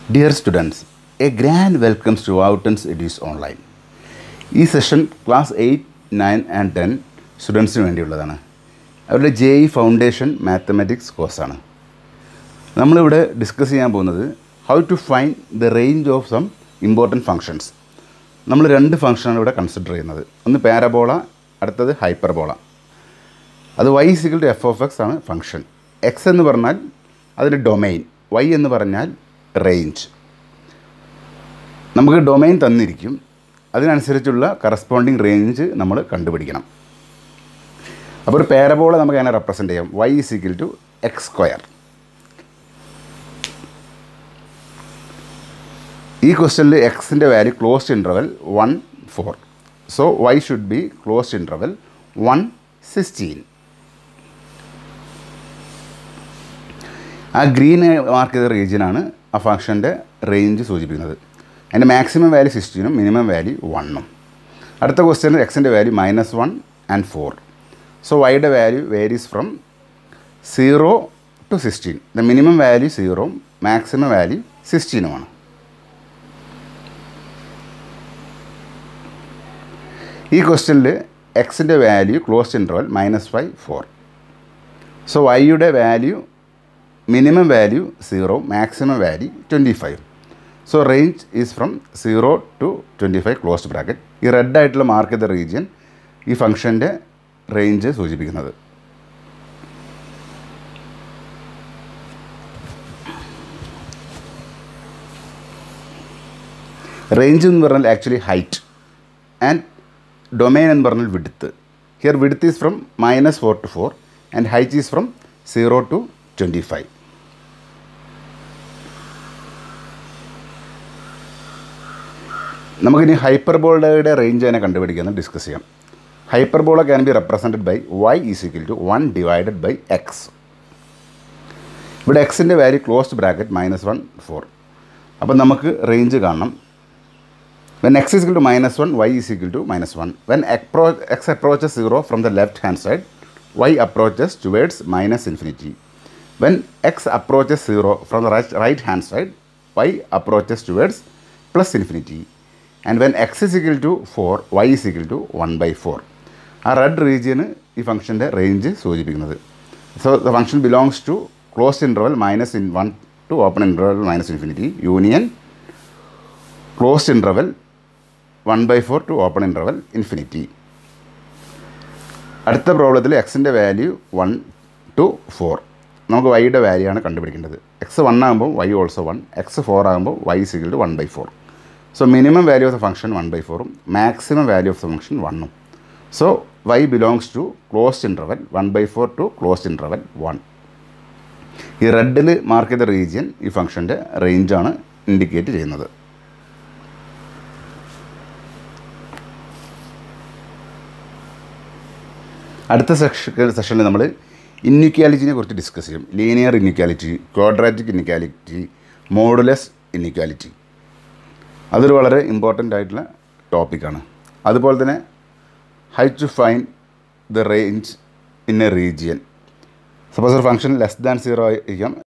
Dear students, a grand welcome to Outens Edis Online. ഈ session class 8, 9 and 10 സ്റ്റുഡൻസിന് വേണ്ടിയുള്ളതാണ്. അവരുടെ JEE ഫൗണ്ടേഷൻ മാത്തമാറ്റിക്സ് കോഴ്സാണ്. നമ്മളിവിടെ ഡിസ്കസ് ചെയ്യാൻ പോകുന്നത് how to find the range of some important functions. നമ്മൾ രണ്ട് ഫംഗ്ഷനാണ് ഇവിടെ കൺസിഡർ ചെയ്യുന്നത്. ഒന്ന് പാരബോള, അടുത്തത് ഹൈപ്പർബോള. അത് y = f(x) ആണ് ഫംഗ്ഷൻ. x എന്ന് പറഞ്ഞാൽ അതിൻ്റെ ഡൊമൈൻ, y എന്ന് പറഞ്ഞാൽ റേഞ്ച്. നമുക്ക് ഡൊമൈൻ തന്നിരിക്കും, അതിനനുസരിച്ചുള്ള കറസ്പോണ്ടിങ് റേഞ്ച് നമ്മൾ കണ്ടുപിടിക്കണം. അപ്പോൾ ഒരു പാരബോള നമുക്ക് അങ്ങനെ റെപ്രസെൻ്റ് ചെയ്യാം. y = x². ഈ ക്വസ്റ്റ്യനിൽ എക്സിൻ്റെ value closed interval 1, 4. So y should be closed interval 1, 16. ആ ഗ്രീൻ മാർക്ക് ചെയ്ത റീജിയനാണ് ആ ഫംഗ്ഷൻ്റെ റേഞ്ച് സൂചിപ്പിക്കുന്നത്. അതിൻ്റെ മാക്സിമം വാല്യൂ 16ഉം മിനിമം വാല്യൂ 1ഉം. അടുത്ത ക്വസ്റ്റ്യനിൽ എക്സിൻ്റെ വാല്യൂ -1 and 4. സോ വൈയുടെ value varies from 0 to 16. The minimum value 0ഉം മാക്സിമം വാല്യൂ 16ഉമാണ്. ഈ ക്വസ്റ്റ്യനിൽ എക്സിൻ്റെ വാല്യൂ ക്ലോസ്ഡ് ഇൻ്റർവൽ -5, 4. സോ വൈയുടെ value minimum value 0, maximum value 25. So range is from 0 to 25 closed bracket. ഈ റെഡ് ആയിട്ടുള്ള മാർക്ക് ചെയ്ത റീജിയൻ ഈ ഫംഗ്ഷൻ്റെ റേഞ്ച് സൂചിപ്പിക്കുന്നത്. റേഞ്ച് എന്ന് പറഞ്ഞാൽ ആക്ച്വലി ഹൈറ്റ് ആൻഡ് ഡൊമൈൻ എന്ന് പറഞ്ഞാൽ width. Here width is from -4 to 4 and height is from 0 to 25. നമുക്കിനി ഹൈപ്പർബോളയുടെ റേഞ്ച് തന്നെ കണ്ടുപിടിക്കുന്നത് ഡിസ്കസ് ചെയ്യാം. Hyperbola can be represented by y = 1 divided by x. ഇവിടെ എക്സിൻ്റെ വാല്യൂ ക്ലോസ്ഡ് ബ്രാക്കറ്റ് -1, 4. അപ്പോൾ നമുക്ക് റേഞ്ച് കാണണം. When x is equal to -1, y is equal to -1. When x approaches 0 from the left hand side, y approaches towards -infinity. When x approaches 0 from the right hand side, y approaches towards +infinity. And when x is equal to 4, y is equal to 1/4. ആ red റീജിയന് ഈ ഫംഗ്ഷൻ്റെ range സൂചിപ്പിക്കുന്നത്. So the function belongs to closed interval -1 to open interval -infinity, union closed interval 1/4 to open interval infinity. അടുത്ത പ്രോബ്ലത്തിൽ എക്സിൻ്റെ value 1 to 4. നമുക്ക് വൈയുടെ വാല്യൂ ആണ് കണ്ടുപിടിക്കേണ്ടത്. എക്സ് 1 ആകുമ്പോൾ y ഓൾസോ 1, എക്സ് 4 ആകുമ്പോൾ y is equal to 1/4. So minimum value of the function 1/4ഉം maximum value of the function 1ഉം. So y belongs to closed interval 1/4 to closed interval 1. ഈ റെഡിൽ mark ചെയ്ത റീജിയൻ ഈ ഫംഗ്ഷൻ്റെ റേഞ്ചാണ് indicate ചെയ്യുന്നത്. അടുത്ത സെഷനിൽ നമ്മൾ ഇൻഇക്വാലിറ്റിനെ കുറിച്ച് ഡിസ്കസ് ചെയ്യും. Linear inequality, quadratic inequality, modulus inequality. അതൊരു വളരെ ഇമ്പോർട്ടൻ്റ് ആയിട്ടുള്ള ടോപ്പിക്കാണ്. അതുപോലെ തന്നെ how to find the range in a region. Suppose ഒരു ഫംഗ്ഷൻ <0 ആയിരിക്കാം,